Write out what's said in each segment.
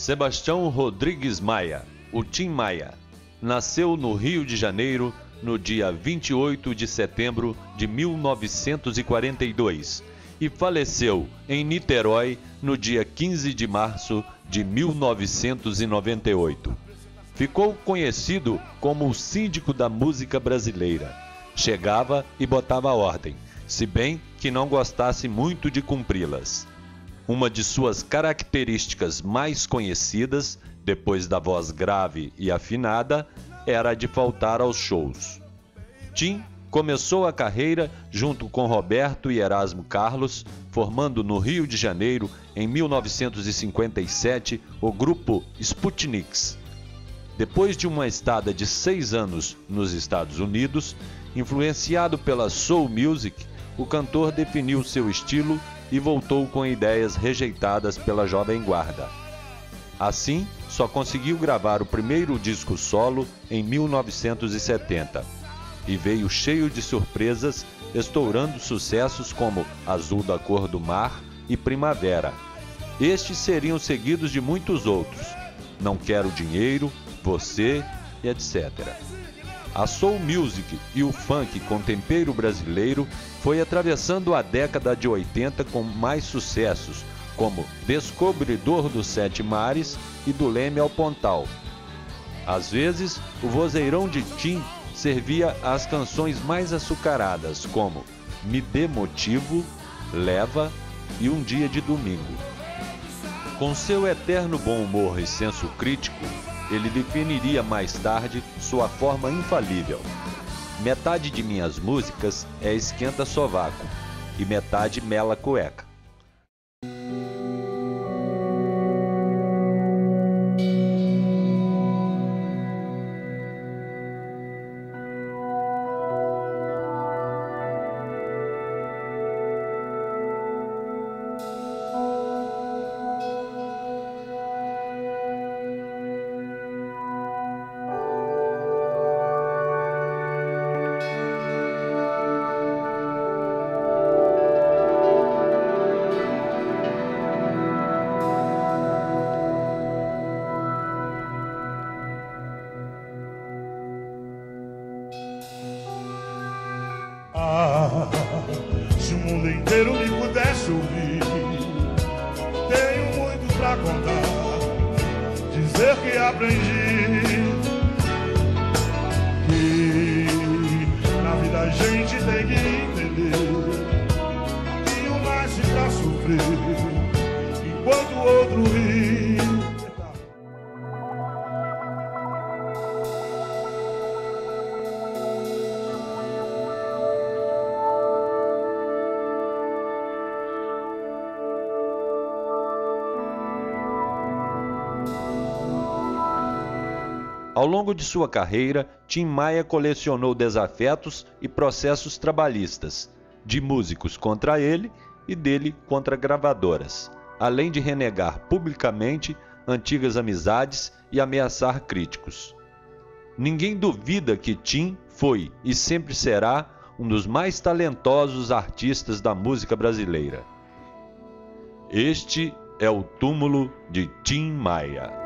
Sebastião Rodrigues Maia, o Tim Maia, nasceu no Rio de Janeiro no dia 28 de setembro de 1942 e faleceu em Niterói no dia 15 de março de 1998. Ficou conhecido como o síndico da música brasileira. Chegava e botava ordem, se bem que não gostasse muito de cumpri-las. Uma de suas características mais conhecidas, depois da voz grave e afinada, era a de faltar aos shows. Tim começou a carreira junto com Roberto e Erasmo Carlos, formando no Rio de Janeiro, em 1957, o grupo Sputniks. Depois de uma estada de 6 anos nos Estados Unidos, influenciado pela soul music, o cantor definiu seu estilo e voltou com ideias rejeitadas pela Jovem Guarda. Assim, só conseguiu gravar o primeiro disco solo em 1970 e veio cheio de surpresas, estourando sucessos como Azul da Cor do Mar e Primavera. Estes seriam seguidos de muitos outros, Não Quero Dinheiro, Você e etc. A soul music e o funk com tempero brasileiro foi atravessando a década de 80 com mais sucessos, como Descobridor dos Sete Mares e Do Leme ao Pontal. Às vezes, o vozeirão de Tim servia às canções mais açucaradas, como Me Dê Motivo, Leva e Um Dia de Domingo. Com seu eterno bom humor e senso crítico, ele definiria mais tarde sua forma infalível. Metade de minhas músicas é esquenta sovaco e metade mela cueca. Se o mundo inteiro me pudesse ouvir, tenho muito pra contar, dizer que aprendi que na vida a gente tem que entender que um nasce pra sofrer enquanto o outro ri. Ao longo de sua carreira, Tim Maia colecionou desafetos e processos trabalhistas, de músicos contra ele e dele contra gravadoras, além de renegar publicamente antigas amizades e ameaçar críticos. Ninguém duvida que Tim foi e sempre será um dos mais talentosos artistas da música brasileira. Este é o túmulo de Tim Maia.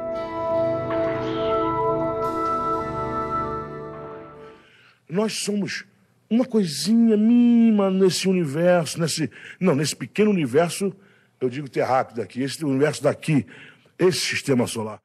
Nós somos uma coisinha mínima nesse universo, nesse pequeno universo, eu digo terráqueo daqui, esse universo daqui, esse sistema solar.